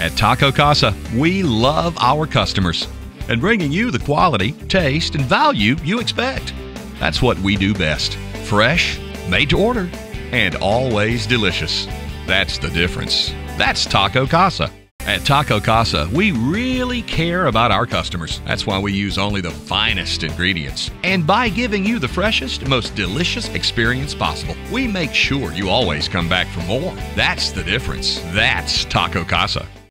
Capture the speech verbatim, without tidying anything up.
At Taco Casa, we love our customers and bringing you the quality, taste, and value you expect. That's what we do best. Fresh, made to order, and always delicious. That's the difference. That's Taco Casa. At Taco Casa, we really care about our customers. That's why we use only the finest ingredients. And by giving you the freshest, most delicious experience possible, we make sure you always come back for more. That's the difference. That's Taco Casa.